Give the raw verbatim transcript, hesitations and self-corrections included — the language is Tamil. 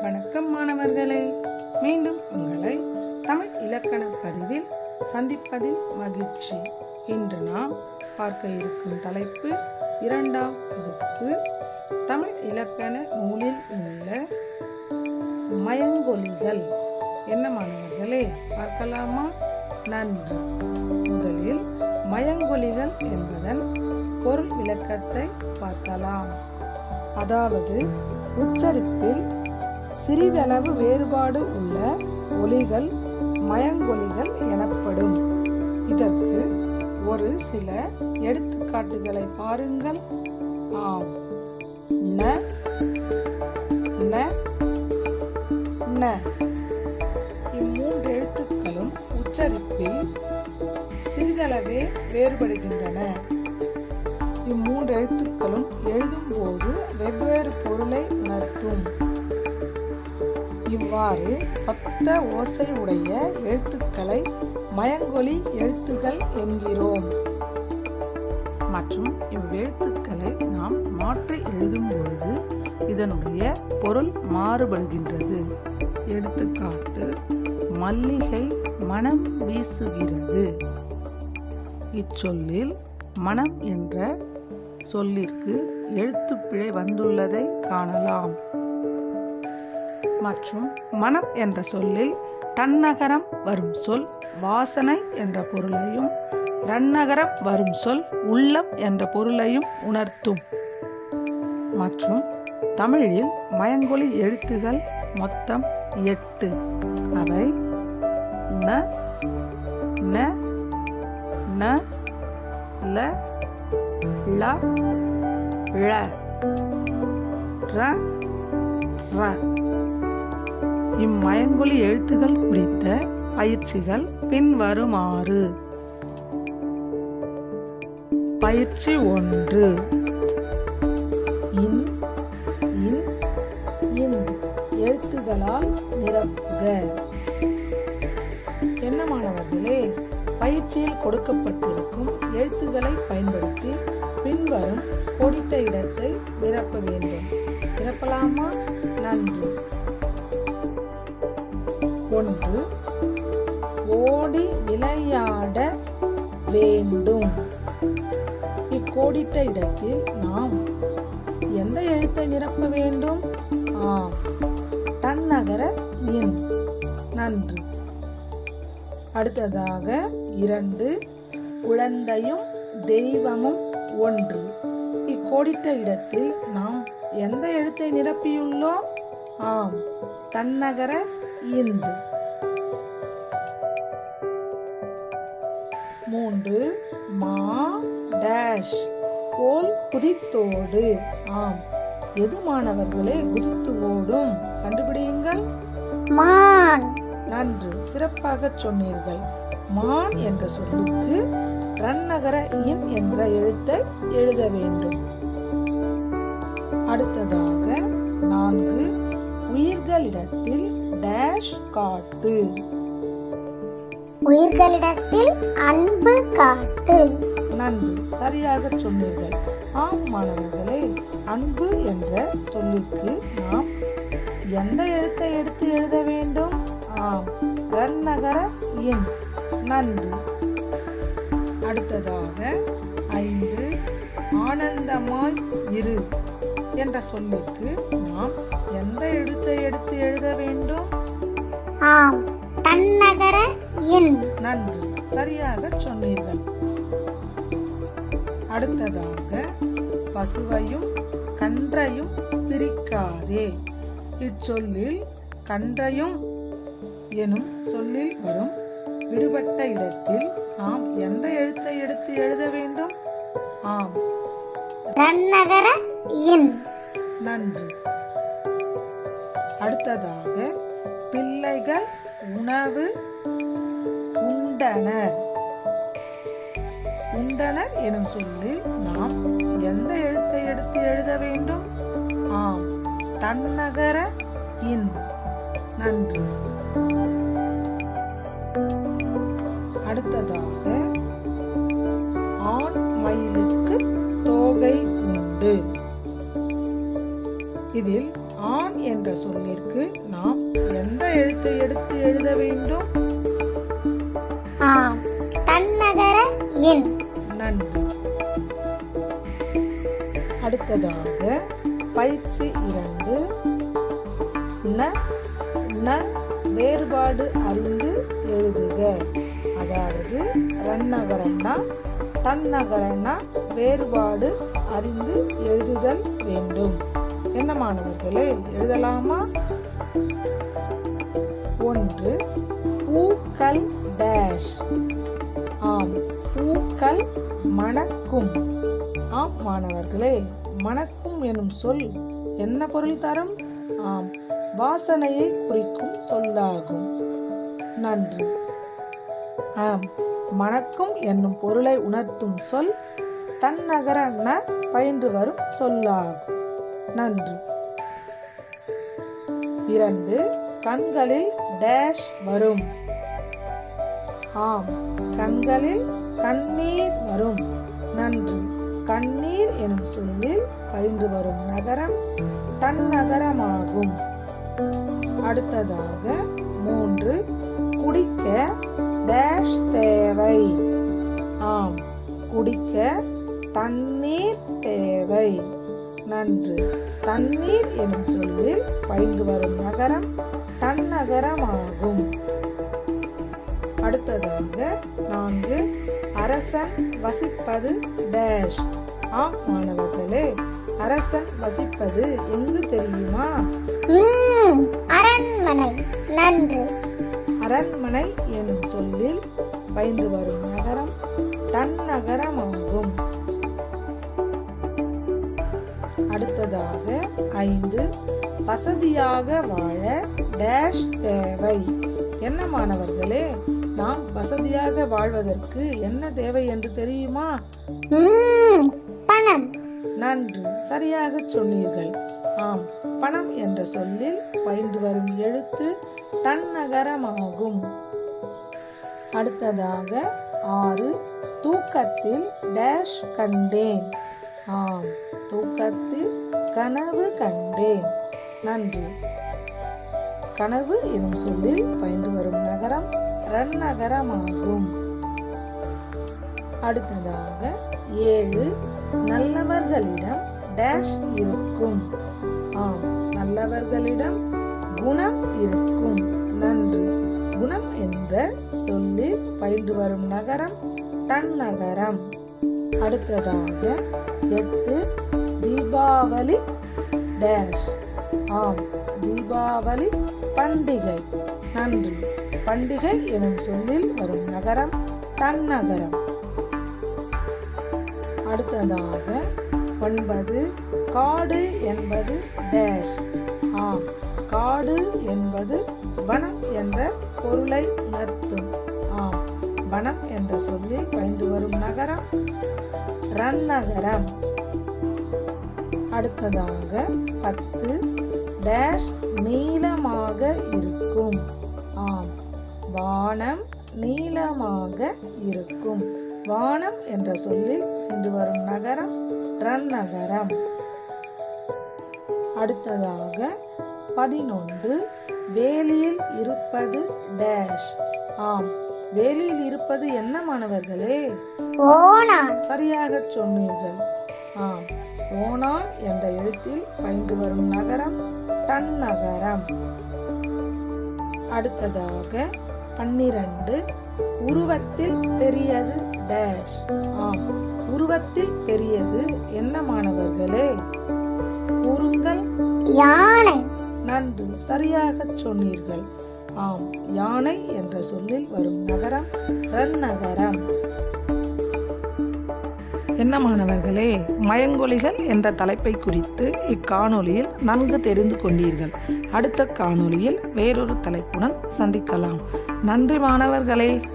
வணக்கம் மாணவர்களே, மீண்டும் உங்களை தமிழ் இலக்கண பதிவில் சந்திப்பதில் மகிழ்ச்சி. இன்று நாம் பார்க்க இருக்கும் தலைப்பு இரண்டாம் வகுப்பு தமிழ் இலக்கண நூலில் உள்ள மயங்கொலிகள். என்ன மாணவர்களே, பார்க்கலாமா? நன்றி. முதலில் மயங்கொலிகள் என்பதன் பொருள் விளக்கத்தை பார்க்கலாம். அதாவது உச்சரிப்பில் சிறிதளவு வேறுபாடு உள்ள ஒலிகள் மயங்கொலிகள் எனப்படும். இதற்கு ஒரு சில எடுத்துக்காட்டுகளை பாருங்கள். ஆம், ந, ந, ந. இம்மூன்று எழுத்துக்களும் உச்சரிப்பில் சிறிதளவே வேறுபடுகின்றன. இம்மூன்று எழுத்துக்களும் எழுதும் போது வெவ்வேறு பொருளை உணர்த்தும். இவ்வாறு ஒத்த ஓசை உடைய எழுத்துக்களை மயங்கொலி எழுத்துக்கள் என்கிறோம். மற்றும் இவ்வெழுத்துக்களை நாம் மாற்றி எழுதும் பொழுது இதனுடைய பொருள் மாறுபடுகின்றது. எடுத்துக்காட்டு, மல்லிகை மனம் வீசுகிறது. இச்சொல்லில் மனம் என்ற சொல்லிற்கு எழுத்துப்பிழை வந்துள்ளதை காணலாம். மற்றும் மனம் என்ற சொல்லில் தன்னகரம் வரும் சொல் வாசனை என்ற பொருளையும், ரன்னகரம் வரும் சொல் உள்ளம் என்ற பொருளையும் உணர்த்தும். மற்றும் தமிழில் மயங்கொலி எழுத்துகள் மொத்தம் எட்டு. அவை ந, ந, ந, ல, ள, ழ, ர, ர. இம்மயங்கொலி எழுத்துகள் குறித்த பயிற்சிகள் பின்வருமாறு. பயிற்சி ஒன்று. இன், இன், இந்த் எழுத்துகளால் நிரப்புக. என்ன மாணவர்களே, பயிற்சியில் கொடுக்கப்பட்டிருக்கும் எழுத்துக்களை பயன்படுத்தி பின்வரும் கோடிட்ட இடத்தை நிரப்ப வேண்டும். நிரப்பலாமா? நன்றி. ஒன்று, ஓடி விளையாட வேண்டும். இக்கோடிட்ட இடத்தில் நாம் எந்த எழுத்தை நிரப்ப வேண்டும்? ஆம், தன்னகர இன். நன்று. அடுத்ததாக இரண்டு, குழந்தையும் தெய்வமும் ஒன்று. இக்கோடிட்ட இடத்தில் நாம் எந்த எழுத்தை நிரப்பியுள்ளோம்? ஆம், தன்னகர இந்து. மூன்று, மா டேஷ் போல் குதித்தோடு. ஆம், எது மாணவர்களே குதித்து ஓடும்? கண்டுபிடியுங்கள். மான். நன்று, சிறப்பாக சொன்னீர்கள். மான் என்ற சொல்லுக்கு ரன்னகர இன் என்ற எழுத்தை எழுத வேண்டும். அடுத்ததாக நான்கு, உயிர்களிடத்தில் டேஷ் காட்டு. உயிர்களிடத்தில் அன்பு காட்டு. நன்று, சரியாக சொன்னீர்கள். ஆம் மாணவர்களே, அன்பு என்ற சொல்லிற்கு நாம் எந்த எழுத்தை எடுத்து எழுத வேண்டும்? ஆம், ரன்னகர இன். நன்று. அடுத்ததாக ஐந்து, ஆனந்தமாய் இரு என்ற சொல்லிற்கு நாம் எந்த எழுத்தை எடுத்து எழுத வேண்டும்? ஆம், தன்னகர இன். நன்று, சரியாக சொன்னீர்கள். அடுத்ததாக பசுவையும் கன்றையும் பிரிக்காதே. இச்சொல்லில் கன்றையும் எனும் சொல்லில் வரும் விடுபட்ட இடத்தில் நாம் எந்த எழுத்தை எடுத்து எழுத வேண்டும்? ஆம், ரன்னகர இன். நன்று. அடுத்ததாக பிள்ளைகள் உணவு உண்டனர். உண்டனர் எனும் சொல்லில் நாம் எந்த எழுத்தை எடுத்து எழுத வேண்டும்? ஆம், தன்னகர இன். நன்று. அடுத்ததாக ஆண் மயிலுக்கு தோகை உண்டு. இதில் ஆண் என்ற சொல்லிற்கு நாம் எந்த எழுத்தை எடுத்து எழுத வேண்டும்? ஆம், தன்னகர இன். நன்றி. அடுத்ததாக பயிற்சி இரண்டு. ந ந வேறுபாடு அறிந்து எழுதுக. அதாவது ரன்னகரன்னா தன்னகரன்னா வேறுபாடு அறிந்து எழுதுதல் வேண்டும். என்ன மாணவர்களே, எழுதலாமா? ஒன்று, பூக்கள் டேஷ். ஆம், பூக்கள் மணக்கும். ஆம் மாணவர்களே, மணக்கும் எனும் சொல் என்ன பொருள் தரும்? ஆம், வாசனையை குறிக்கும் சொல்லாகும். நன்றி. ஆம், மணக்கும் என்னும் பொருளை உணர்த்தும் சொல் தன்னகர ந பயின்று வரும் சொல்லாகும். நன்றி. இரண்டு, கண்களில் டேஷ் வரும். ஆம், கண்களில் கண்ணீர் வரும். நன்று. கண்ணீர் எனும் சொல்லில் பயின்று வரும் நகரம் தன்னகரமாகும். அடுத்ததாக மூன்று, குடிக்க டேஷ் தேவை. ஆம், குடிக்க தண்ணீர் தேவை. நன்று. தண்ணீர் எனும் சொல்லில் பயின்று வரும் நகரம் தன்னகரமாகும். அடுத்ததாக நான்கு, அரசன் வசிப்பது டேஷ். ஆம் மாணவர்களே, அரசன் வசிப்பது எங்கு தெரியுமா? ம், அரண்மனை. நன்று. அரண்மனை எனும் சொல்லில் பயின்று வரும் நகரம் தன்னகரமாகும். அடுத்ததாக ஐந்து, வசதியாக வாழ டேஷ் தேவை. என்ன மாணவர்களே, நாம் வசதியாக வாழ்வதற்கு என்ன தேவை என்று தெரியுமா? ம், பணம். நன்று, சரியாக சொன்னீர்கள். ஆம், பணம் என்ற சொல்லில் பயின்று வரும் எழுத்து தன்னகரமாகும். அடுத்ததாக ஆறு, தூக்கத்தில் டேஷ் கண்டேன். ஆம், தூக்கத்தில் கனவு கண்டேன். நன்றி. கனவு எனும் சொல்லில் பயின்று வரும் நகரம் ரன்னகரமாகும். அடுத்ததாக ஏழு, நல்லவர்களிடம் டேஷ் இருக்கும். ஆம், நல்லவர்களிடம் குணம் இருக்கும். நன்று. குணம் என்ற சொல்லில் பயின்று வரும் நகரம் தன்னகரம். அடுத்ததாக எட்டு, தீபாவளி டேஷ். ஆம், தீபாவளி பண்டிகை. நன்றி. பண்டிகை எனும் சொல்லில் வரும் நகரம் தன்னகரம். அடுத்ததாக ஒன்பது, காடு என்பது டேஷ். ஆம், காடு என்பது வனம் என்ற பொருளை உணர்த்தும். ஆம், வனம் என்ற சொல்லில் பயின்று வரும் நகரம் ரன்னகரம். அடுத்ததாக பத்து, டேஷ் நீளமாக இருக்கும். ஆம், வானம் நீளமாக இருக்கும். வானம் என்ற சொல்லில் பயின்று வரும் நகரம் ரன்னகரம். அடுத்ததாக பதினொன்று, வேலியில் இருப்பது டேஷ். ஆம், வேலியில் இருப்பது என்ன மாணவர்களே? ஓணான். சரியாக சொன்னீர்கள். ஆம், ஓணான் என்ற எழுத்தில் பயின்று வரும் நகரம் தன்னகரம். அடுத்ததாக பன்னிரண்டு, உருவத்தில் பெரியது டேஷ். ஆம், உருவத்தில் பெரியது என்ன மாணவர்களே? கூறுங்கள். யானை. நன்று, சரியாக சொன்னீர்கள். ஆம், யானை என்ற சொல்லில் வரும் நகரம் ரன்னகரம். என்ன மாணவர்களே, மயங்கொலிகள் என்ற தலைப்பை குறித்து இக்காணொலியில் நன்கு தெரிந்து கொண்டீர்கள். அடுத்த காணொலியில் வேறொரு தலைப்புடன் சந்திக்கலாம். நன்றி மாணவர்களே.